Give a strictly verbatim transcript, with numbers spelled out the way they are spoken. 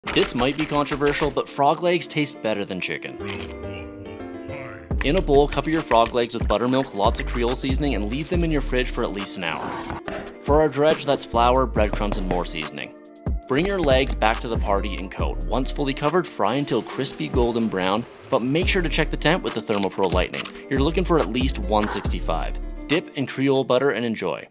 This might be controversial, but frog legs taste better than chicken. In a bowl, cover your frog legs with buttermilk, lots of Creole seasoning, and leave them in your fridge for at least an hour. For our dredge, that's flour, breadcrumbs, and more seasoning. Bring your legs back to the party and coat. Once fully covered, fry until crispy golden brown, but make sure to check the temp with the ThermoPro Lightning. You're looking for at least one sixty-five. Dip in Creole butter and enjoy.